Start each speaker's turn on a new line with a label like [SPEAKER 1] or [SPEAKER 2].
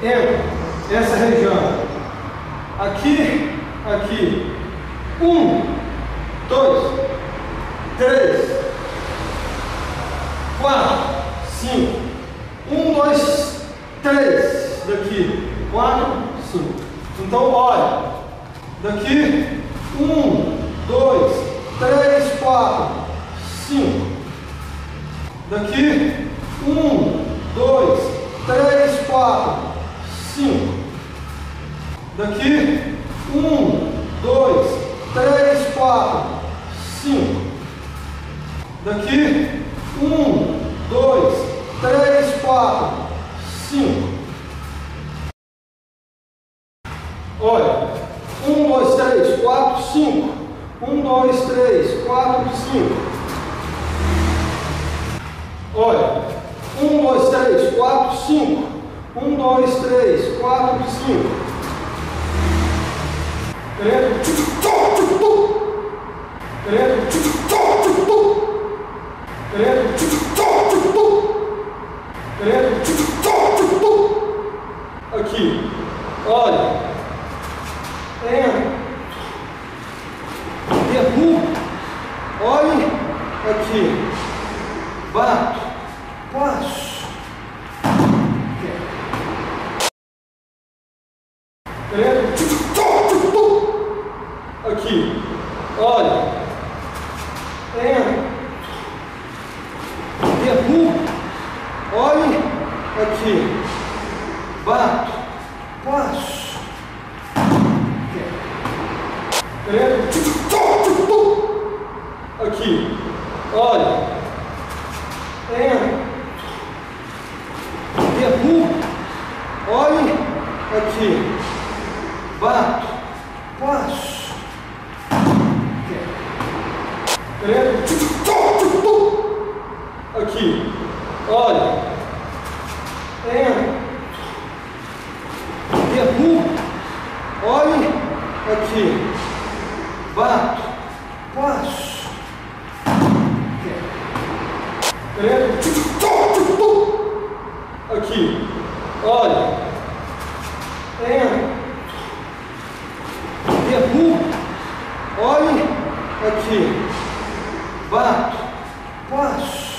[SPEAKER 1] entra essa região. Aqui, aqui. 1, 2, 3, 4, 5. 1, 2, 3. Daqui. 4, 5. Então, olha. Daqui. 1, 2, 3, 4, 5. Daqui. 1, 2, 3, 4, 5. Daqui. 1, 2, 3, 4, 5. Daqui. 1, 2, 3, 4, 5. Olha. 1, 2, 3, 4, 5. 1, 2, 3, 4, 5. Olha. 1, 2, 3, 4, 5. 1, 2, 3, 4, 5. Aqui, olha, entra, derruba, olha, aqui, bato, passo, aqui, olha, entra, derruba, olha, aqui, bato, passo, aqui, olha, entra, derruba, olha, aqui, bato, passo, aqui, olha, entra, derruba, olha, aqui, bato, passo, aqui, olha, entra, derruba, olha, aqui, bato, passo.